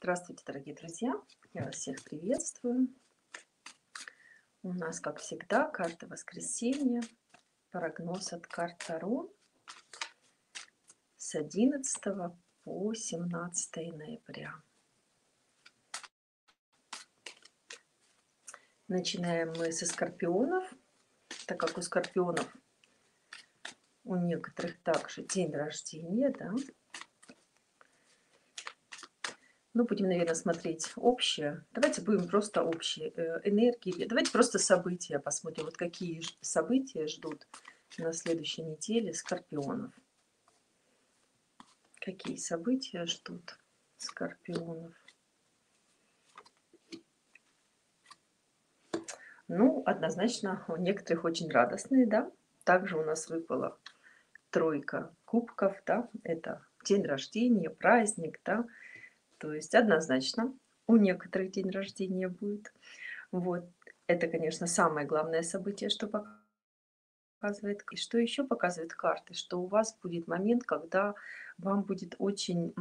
Здравствуйте, дорогие друзья! Я вас всех приветствую. У нас, как всегда, карта воскресенья, прогноз от карт Таро с 11 по 17 ноября. Начинаем мы со скорпионов, так как у скорпионов у некоторых также день рождения, да. Ну, будем, наверное, смотреть общее. Давайте будем просто общие энергии. Давайте просто события посмотрим. Вот какие события ждут на следующей неделе скорпионов. Какие события ждут скорпионов? Ну, однозначно, у некоторых очень радостные, да. Также у нас выпала тройка кубков, да. Это день рождения, праздник, да. То есть однозначно у некоторых день рождения будет. Вот. Это, конечно, самое главное событие, что показывает. И что еще показывает карты? Что у вас будет момент, когда вам будет очень,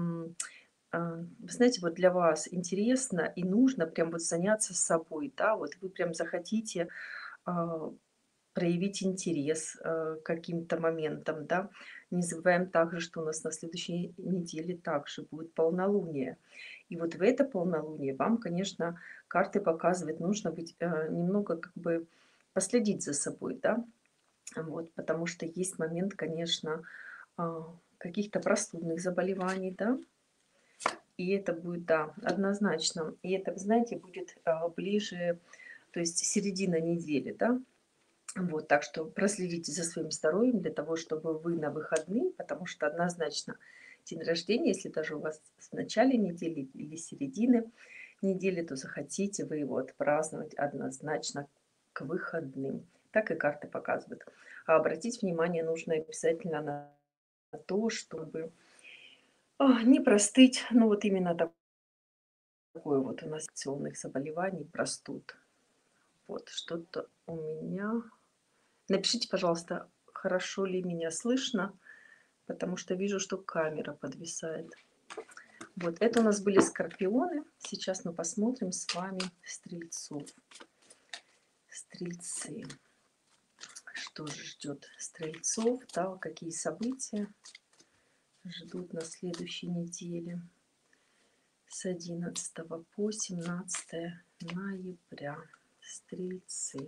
вы знаете, вот для вас интересно и нужно прям вот заняться собой, да, вот вы прям захотите а, проявить интерес к каким-то моментам, да. Не забываем также, что у нас на следующей неделе также будет полнолуние. И вот в это полнолуние вам, конечно, карты показывают, нужно быть немного как бы последить за собой, да. Вот, потому что есть момент, конечно, каких-то простудных заболеваний, да. И это будет, да, однозначно. И это, вы знаете, будет ближе, то есть середина недели, да. Вот, так что проследите за своим здоровьем для того, чтобы вы на выходные, потому что однозначно день рождения, если даже у вас в начале недели или середины недели, то захотите вы его отпраздновать однозначно к выходным. Так и карты показывают. А обратить внимание нужно обязательно на то, чтобы не простыть, ну вот именно такое вот у нас инфекционных заболеваний, простуд. Вот что-то у меня. Напишите, пожалуйста, хорошо ли меня слышно, потому что вижу, что камера подвисает. Вот это у нас были скорпионы. Сейчас мы посмотрим с вами стрельцов. Стрельцы. Что же ждет стрельцов? Да, какие события ждут на следующей неделе с 11 по 17 ноября. Стрельцы.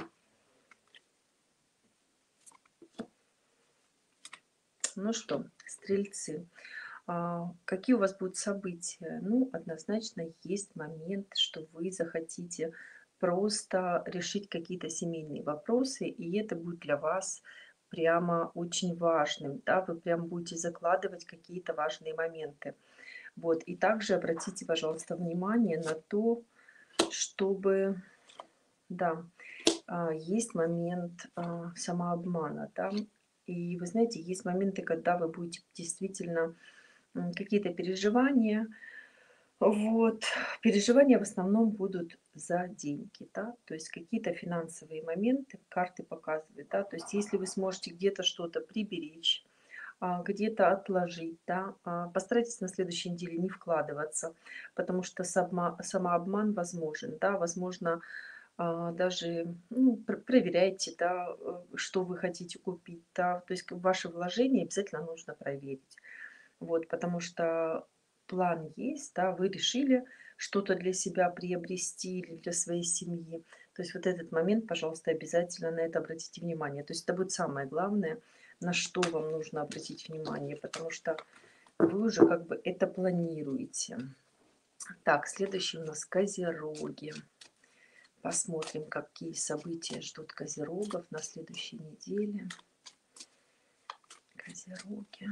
Ну что, стрельцы, какие у вас будут события? Ну, однозначно есть момент, что вы захотите просто решить какие-то семейные вопросы, и это будет для вас прямо очень важным, да, вы прям будете закладывать какие-то важные моменты. Вот, и также обратите, пожалуйста, внимание на то, чтобы, да, есть момент самообмана, да. И вы знаете, есть моменты, когда вы будете действительно какие-то переживания. Вот. Переживания в основном будут за деньги, да, то есть какие-то финансовые моменты карты показывают, да, то есть если вы сможете где-то что-то приберечь, где-то отложить, да, постарайтесь на следующей неделе не вкладываться, потому что самообман возможен, да, возможно, даже, ну, проверяйте, да, что вы хотите купить, да, то есть ваши вложения обязательно нужно проверить. Вот, потому что план есть, да, вы решили что-то для себя приобрести или для своей семьи. То есть вот этот момент, пожалуйста, обязательно на это обратите внимание. То есть это будет самое главное, на что вам нужно обратить внимание, потому что вы уже как бы это планируете. Так, следующий у нас козероги. Посмотрим, какие события ждут козерогов на следующей неделе. Козероги.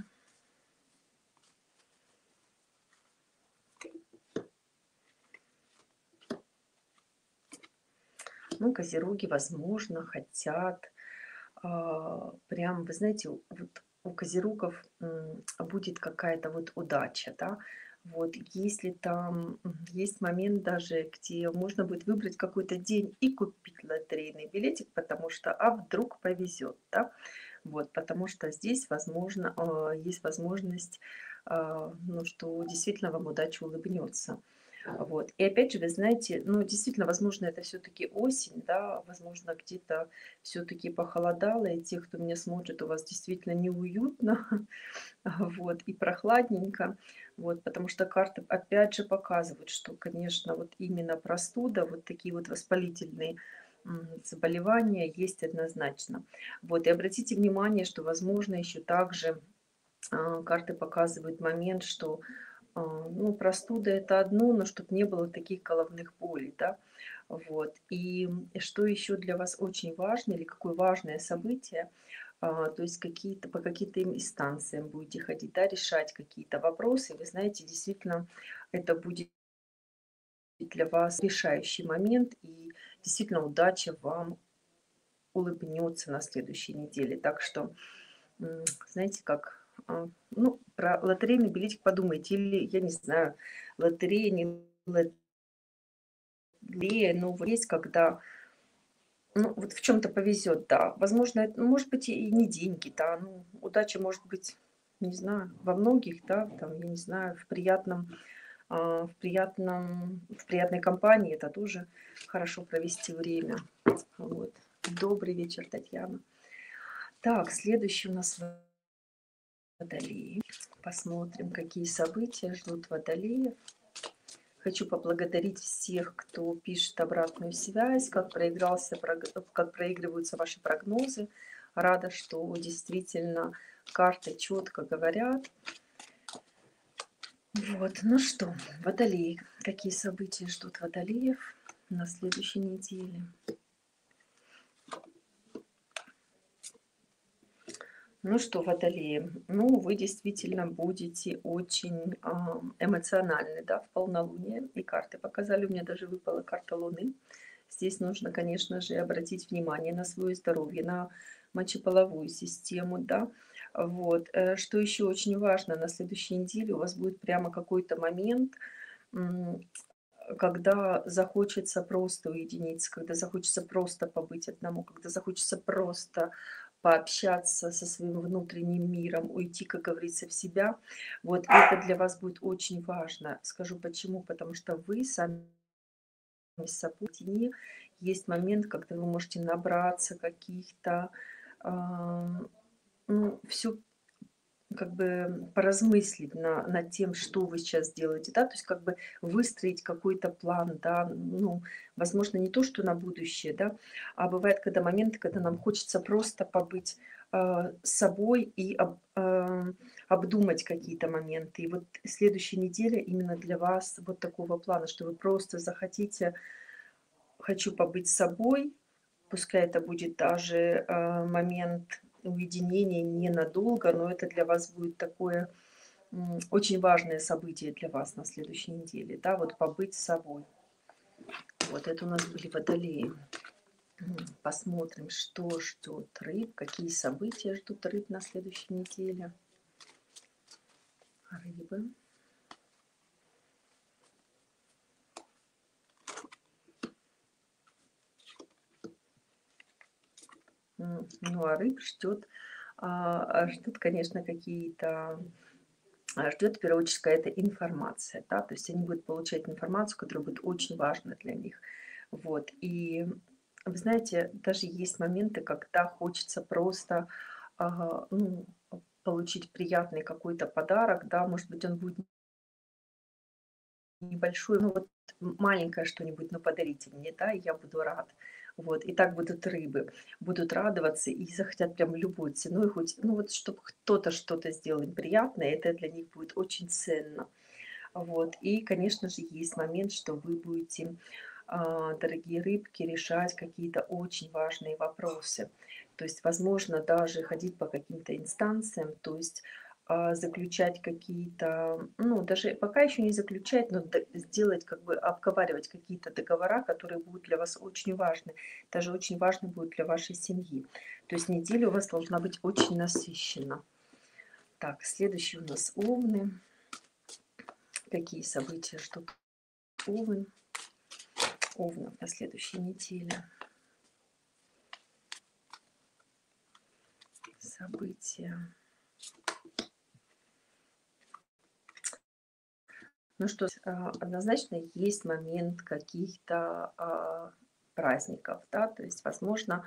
Ну, козероги, возможно, хотят прям, вы знаете, вот у козерогов будет какая-то вот удача, да. Вот если там есть момент даже, где можно будет выбрать какой-то день и купить лотерейный билетик, потому что, а вдруг повезет, да. Вот, потому что здесь, возможно, есть возможность, ну, что действительно вам удача улыбнется. Вот. И опять же, вы знаете, ну, действительно, возможно, это все-таки осень, да, возможно, где-то все-таки похолодало, и те, кто меня смотрит, у вас действительно неуютно, вот, и прохладненько, вот, потому что карты опять же показывают, что, конечно, вот именно простуда, вот такие вот воспалительные заболевания есть однозначно. Вот, и обратите внимание, что, возможно, еще также карты показывают момент, что ну, простуда это одно, но чтобы не было таких головных болей, да. Вот. И что еще для вас очень важно, или какое важное событие, то есть какие-то по каким-то инстанциям будете ходить, да, решать какие-то вопросы. Вы знаете, действительно, это будет для вас решающий момент, и действительно удача вам улыбнется на следующей неделе. Так что, знаете, как, ну, про лотерейный билетик подумайте, или, я не знаю, лотерея, не лотерея, но вот есть, когда, ну, вот в чем-то повезет, да. Возможно, это, ну, может быть, и не деньги, да, ну, удача может быть, не знаю, во многих, да, там, я не знаю, в приятной компании это тоже хорошо провести время. Вот. Добрый вечер, Татьяна. Так, следующий у нас Водолеи. Посмотрим, какие события ждут Водолеев. Хочу поблагодарить всех, кто пишет обратную связь, как проигрываются ваши прогнозы. Рада, что действительно карты четко говорят. Вот, ну что, Водолеи. Какие события ждут Водолеев на следующей неделе? Ну что, Водолеи, ну вы действительно будете очень эмоциональны, да, в полнолуние. И карты показали, у меня даже выпала карта Луны. Здесь нужно, конечно же, обратить внимание на свое здоровье, на мочеполовую систему, да. Вот. Что еще очень важно, на следующей неделе у вас будет прямо какой-то момент, м, когда захочется просто уединиться, когда захочется просто побыть одному, когда захочется просто пообщаться со своим внутренним миром, уйти, как говорится, в себя. Вот и это для вас будет очень важно. Скажу почему. Потому что вы сами с собой наедине. Есть момент, когда вы можете набраться каких-то, ну, все как бы поразмыслить над тем, что вы сейчас делаете, да, то есть как бы выстроить какой-то план, да, ну, возможно, не то, что на будущее, да, а бывает, когда моменты, когда нам хочется просто побыть с собой и обдумать какие-то моменты. И вот следующая неделя именно для вас вот такого плана, что вы просто захотите, хочу побыть с собой, пускай это будет даже момент уединения ненадолго, но это для вас будет такое очень важное событие для вас на следующей неделе, да, вот побыть с собой. Вот это у нас были Водолеи. Посмотрим, что ждет рыб, какие события ждут рыб на следующей неделе. Рыбы. Ну, а рыб ждут, конечно, какие-то ждет в первую очередь какая-то информация, да, то есть они будут получать информацию, которая будет очень важна для них. Вот, и вы знаете, даже есть моменты, когда хочется просто ну, получить приятный какой-то подарок, да, может быть, он будет небольшой, ну вот маленькое что-нибудь, но подарите мне, да, и я буду рад. Вот, и так будут рыбы, будут радоваться и захотят прям любой ценой, хоть, ну вот, чтобы кто-то что-то сделал им приятное, это для них будет очень ценно. Вот, и, конечно же, есть момент, что вы будете, дорогие рыбки, решать какие-то очень важные вопросы. То есть, возможно, даже ходить по каким-то инстанциям, то есть заключать какие-то, ну, даже пока еще не заключать, но сделать, как бы обговаривать какие-то договора, которые будут для вас очень важны, даже очень важны будут для вашей семьи. То есть неделя у вас должна быть очень насыщена. Так, следующий у нас Овны. Какие события ждут Овен, Овнов на следующей неделе? события. Ну что, однозначно есть момент каких-то праздников, да, то есть, возможно,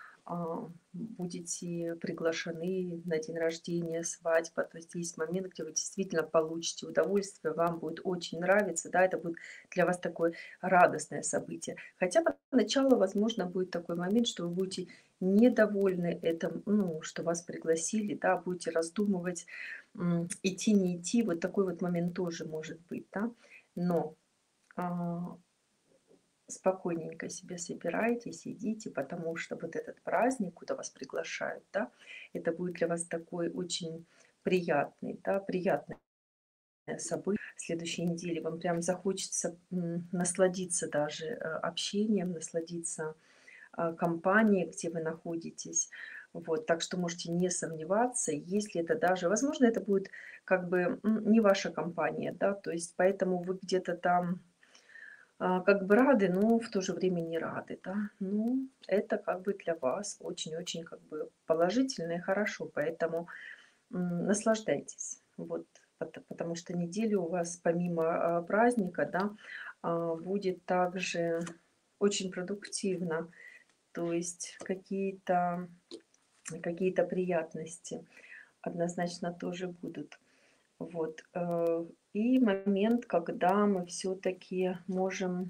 будете приглашены на день рождения, свадьба, то есть есть момент, где вы действительно получите удовольствие, вам будет очень нравиться, да, это будет для вас такое радостное событие. Хотя поначалу, возможно, будет такой момент, что вы будете недовольны этим, ну, что вас пригласили, да, будете раздумывать, идти, не идти, вот такой вот момент тоже может быть, да, но а, спокойненько себе собирайтесь, идите, потому что вот этот праздник, куда вас приглашают, да, это будет для вас такой очень приятный, да, приятное событие. В следующей неделе вам прям захочется насладиться даже общением, насладиться компанией, где вы находитесь. Вот, так что можете не сомневаться, если это даже, возможно, это будет как бы не ваша компания, да, то есть поэтому вы где-то там как бы рады, но в то же время не рады, да. Ну, это как бы для вас очень-очень как бы положительно и хорошо, поэтому наслаждайтесь. Вот, потому что неделя у вас помимо праздника, да, будет также очень продуктивно, то есть какие-то приятности однозначно тоже будут. Вот. И момент, когда мы все-таки можем,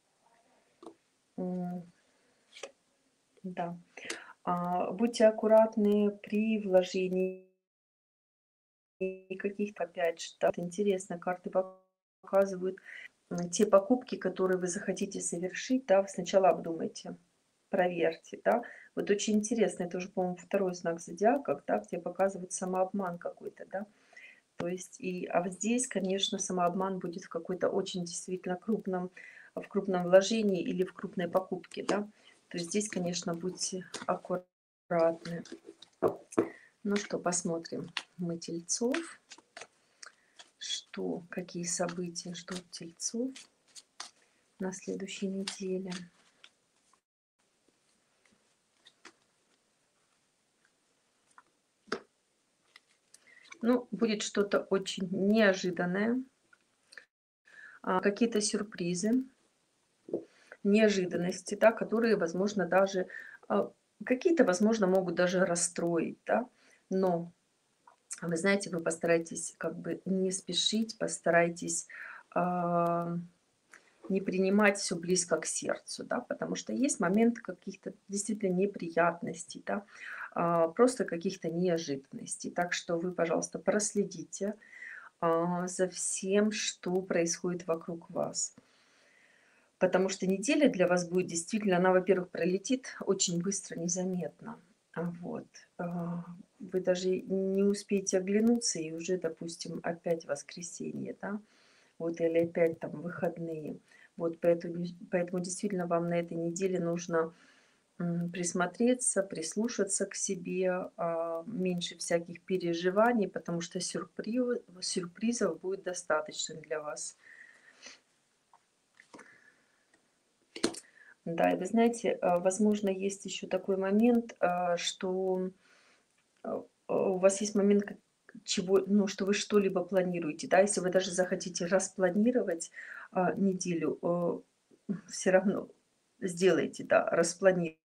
м, да, будьте аккуратны при вложении каких-то, опять же, да, это интересно, карты показывают те покупки, которые вы захотите совершить, да, вы сначала обдумайте, проверьте, да. Вот очень интересно, это уже, по-моему, второй знак зодиака, да, где показывают самообман какой-то, да. То есть вот здесь, конечно, самообман будет в какой-то очень действительно в крупном вложении или в крупной покупке, да. То есть здесь, конечно, будьте аккуратны. Ну что, посмотрим мы тельцов, какие события ждут тельцов на следующей неделе. Ну, будет что-то очень неожиданное, какие-то сюрпризы, неожиданности, да, которые, возможно, даже какие-то, возможно, могут даже расстроить, да. Но вы знаете, вы постарайтесь как бы не спешить, постарайтесь а, не принимать все близко к сердцу, да, потому что есть моменты каких-то действительно неприятностей, да, просто каких-то неожиданностей. Так что вы, пожалуйста, проследите за всем, что происходит вокруг вас. Потому что неделя для вас будет действительно, она, во-первых, пролетит очень быстро, незаметно. Вот. Вы даже не успеете оглянуться, и уже, допустим, опять воскресенье, да, вот, или опять там выходные. Вот поэтому действительно вам на этой неделе нужно присмотреться, прислушаться к себе, меньше всяких переживаний, потому что сюрпризов будет достаточно для вас. Да, и вы знаете, возможно, есть еще такой момент, что у вас есть момент, ну, что вы что-либо планируете, да, если вы даже захотите распланировать неделю, все равно сделайте, да, распланируйте.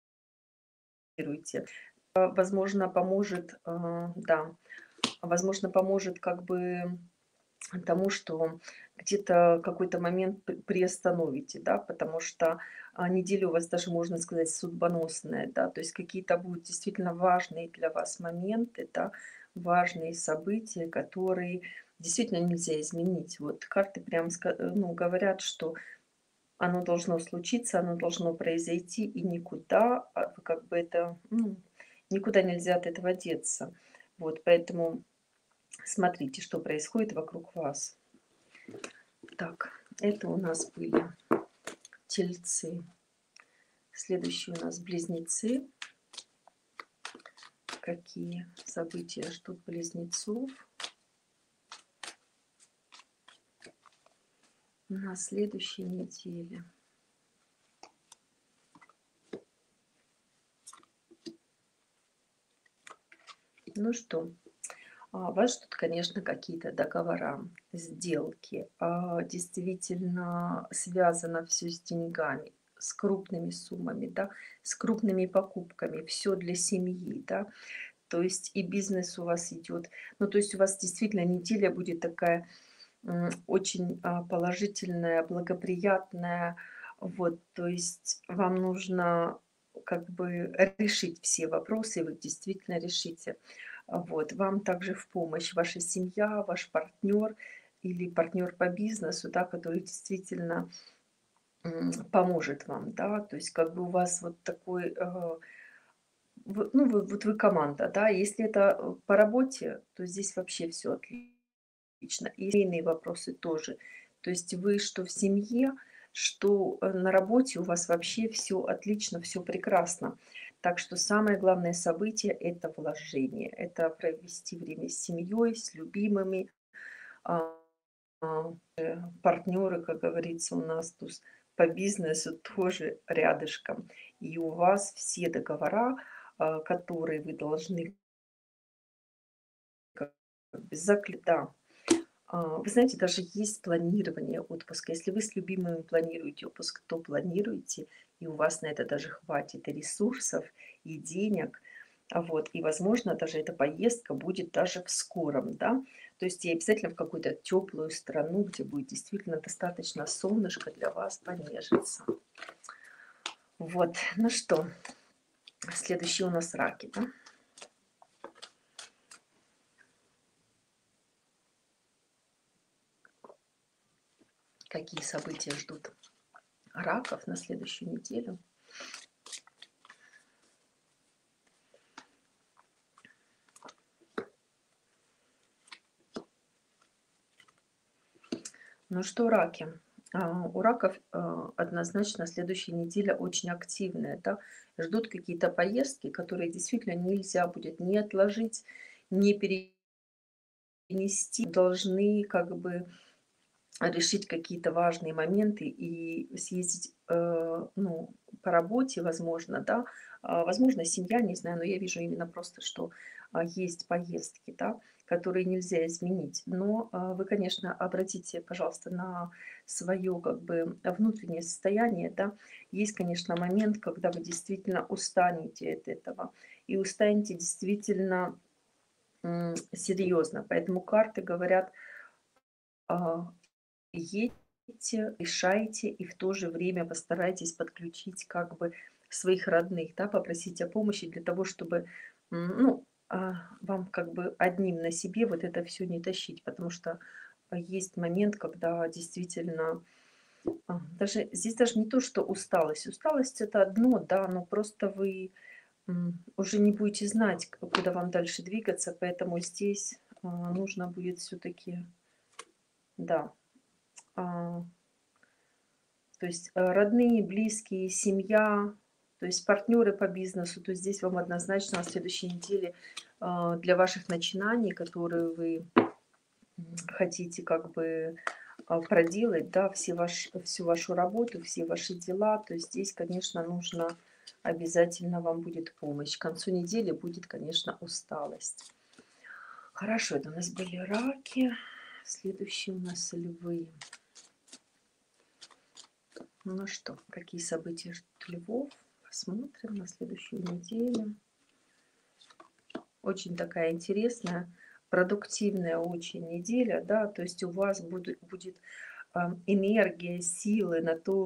Возможно, поможет, да, возможно, поможет как бы тому, что где-то какой-то момент приостановите, да, потому что неделя у вас даже, можно сказать, судьбоносная, да, то есть какие-то будут действительно важные для вас моменты, да, важные события, которые действительно нельзя изменить. Вот карты прям ну, говорят, что оно должно случиться, оно должно произойти, и никуда, как бы это, ну, никуда нельзя от этого деться. Вот, поэтому смотрите, что происходит вокруг вас. Так, это у нас были тельцы. Следующие у нас близнецы. Какие события ждут близнецов на следующей неделе? Ну что, вас ждут, конечно, какие-то договора, сделки. Действительно связано все с деньгами, с крупными суммами, да, с крупными покупками. Все для семьи, да. То есть и бизнес у вас идет. Ну, то есть у вас действительно неделя будет такая очень положительная, благоприятная. Вот, то есть вам нужно как бы решить все вопросы, и вы действительно решите. Вот, вам также в помощь ваша семья, ваш партнер или партнер по бизнесу, да, который действительно поможет вам, да, то есть как бы у вас вот такой, вот вы команда, да, если это по работе, то здесь вообще все отлично, и семейные вопросы тоже. То есть вы что в семье, что на работе у вас вообще все отлично, все прекрасно. Так что самое главное событие– это вложение, это провести время с семьей, с любимыми, а, партнеры, как говорится, у нас тут по бизнесу тоже рядышком. И у вас все договора, которые вы должны как бы да. Вы знаете, даже есть планирование отпуска. Если вы с любимыми планируете отпуск, то планируйте, и у вас на это даже хватит и ресурсов, и денег. Вот, и, возможно, даже эта поездка будет даже в скором, да. То есть и обязательно в какую-то теплую страну, где будет действительно достаточно солнышко для вас понежиться. Вот, ну что, следующие у нас раки, да? Какие события ждут раков на следующую неделю? Ну что, раки? У раков однозначно следующая неделя очень активная. Да? Ждут какие-то поездки, которые действительно нельзя будет ни отложить, ни перенести. Должны как бы решить какие-то важные моменты и съездить, ну, по работе, возможно, да. Возможно, семья, не знаю, но я вижу именно просто, что есть поездки, да, которые нельзя изменить. Но вы, конечно, обратите, пожалуйста, на свое как бы внутреннее состояние, да. Есть, конечно, момент, когда вы действительно устанете от этого и устанете действительно серьезно. Поэтому карты говорят, а, едьте, решайте и в то же время постарайтесь подключить как бы своих родных, да, попросить о помощи для того, чтобы, ну, вам как бы одним на себе вот это все не тащить, потому что есть момент, когда действительно, даже здесь даже не то, что усталость. Усталость это одно, да, но просто вы уже не будете знать, куда вам дальше двигаться, поэтому здесь нужно будет все-таки, да, а, то есть, родные, близкие, семья, то есть партнеры по бизнесу. То есть здесь вам однозначно на следующей неделе, для ваших начинаний, которые вы, хотите как бы, проделать, да, всю вашу работу, все ваши дела. То есть здесь, конечно, нужно обязательно вам будет помощь. К концу недели будет, конечно, усталость. Хорошо, это у нас были раки. Следующие у нас львы. Ну что, какие события ждут львов? Посмотрим на следующую неделю. Очень такая интересная, продуктивная очень неделя, да, то есть у вас будет энергия, силы на то,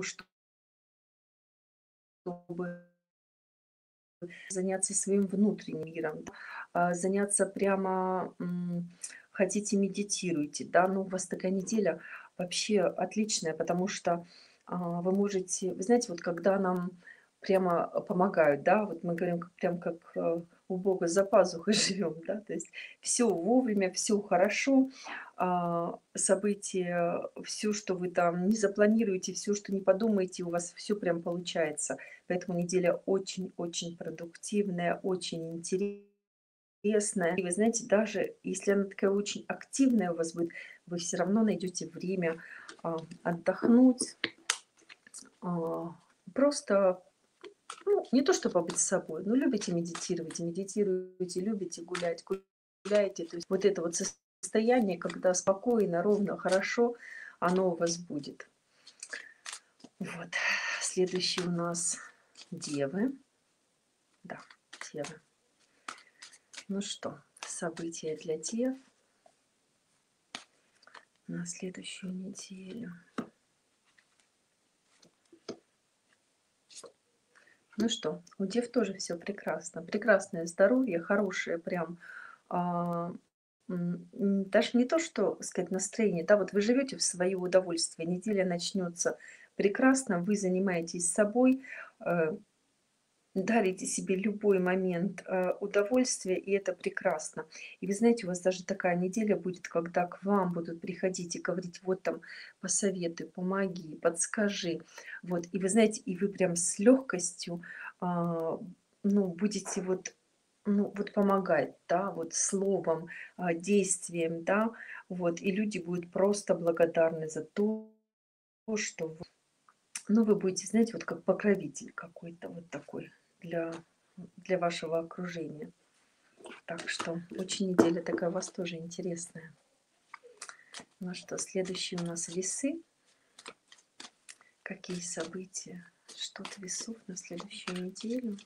чтобы заняться своим внутренним миром, да, заняться прямо, хотите медитируйте, да, ну у вас такая неделя вообще отличная, потому что вы можете, вы знаете, вот когда нам прямо помогают, да, вот мы говорим, прям как у Бога за пазухой живем, да, то есть все вовремя, все хорошо, события, все, что вы там не запланируете, все, что не подумаете, у вас все прям получается. Поэтому неделя очень-очень продуктивная, очень интересная. И вы знаете, даже если она такая очень активная у вас будет, вы все равно найдете время отдохнуть, а, просто Ну, не то, что побыть с собой, но любите медитировать, медитируете, любите гулять, гуляете. То есть вот это вот состояние, когда спокойно, ровно, хорошо, оно у вас будет. Вот. Следующий у нас девы. Да, девы. Ну что, события для дев на следующую неделю. Ну что, у дев тоже все прекрасно. Прекрасное здоровье, хорошее прям, а, даже не то, что сказать, настроение, да, вот вы живете в свое удовольствие, неделя начнется прекрасно, вы занимаетесь собой, э, дарите себе любой момент, удовольствия, и это прекрасно. И вы знаете, у вас даже такая неделя будет, когда к вам будут приходить и говорить: "Вот там посоветуй, помоги, подскажи". Вот, и вы знаете, и вы прям с легкостью, а, ну, будете вот, ну, вот помогать, да, вот словом, действием, да. Вот, и люди будут просто благодарны за то, что вы, ну, вы будете, знаете, вот как покровитель какой-то вот такой для для вашего окружения. Так что очень неделя такая у вас тоже интересная. Ну что, следующие у нас весы. Какие события ждут весов на следующую неделю?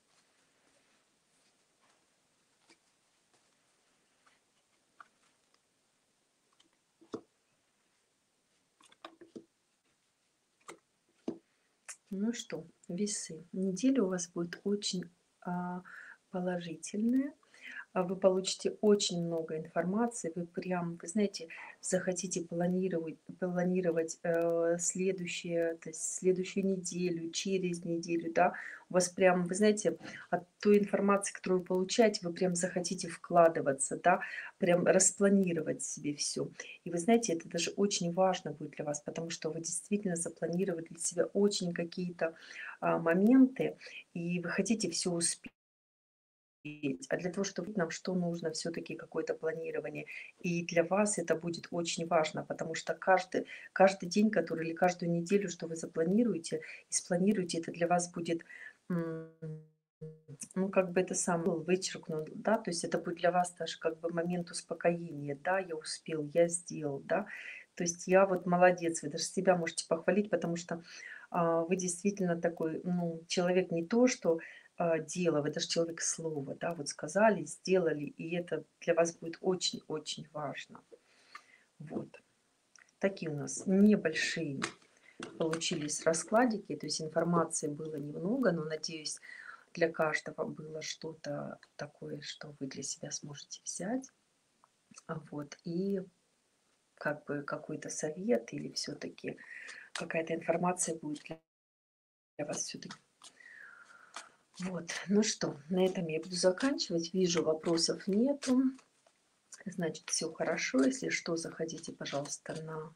Ну что, весы. Неделя у вас будет очень положительная. Вы получите очень много информации, вы прям, вы знаете, захотите планировать следующее, то есть следующую неделю, через неделю, да, у вас прям, вы знаете, от той информации, которую вы получаете, вы прям захотите вкладываться, да, прям распланировать себе все. И вы знаете, это даже очень важно будет для вас, потому что вы действительно запланировали для себя очень какие-то моменты, и вы хотите все успеть. А для того, чтобы нам что нужно, все-таки какое-то планирование. И для вас это будет очень важно, потому что каждый день, который или каждую неделю, что вы запланируете и спланируете, это для вас будет, м, ну, как бы это сам вычеркнут, да, то есть это будет для вас даже как бы момент успокоения, да, я успел, я сделал, да, то есть я вот молодец, вы даже себя можете похвалить, потому что вы действительно такой, ну, человек не то, что дело, вы даже человек слова, да, вот сказали, сделали, и это для вас будет очень-очень важно. Вот. Такие у нас небольшие получились раскладики, то есть информации было немного, но, надеюсь, для каждого было что-то такое, что вы для себя сможете взять. Вот. И как бы какой-то совет или все-таки какая-то информация будет для вас все-таки. Вот, ну что, на этом я буду заканчивать. Вижу, вопросов нету. Значит, все хорошо. Если что, заходите, пожалуйста, на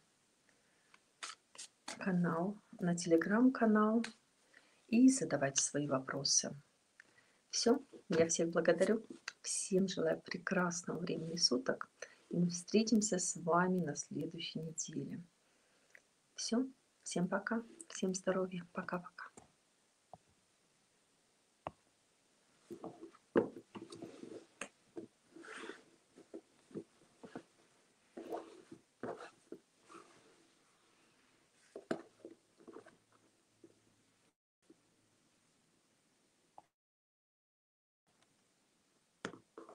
канал, на телеграм-канал и задавайте свои вопросы. Все, я всех благодарю. Всем желаю прекрасного времени суток. И мы встретимся с вами на следующей неделе. Все, всем пока, всем здоровья, пока-пока.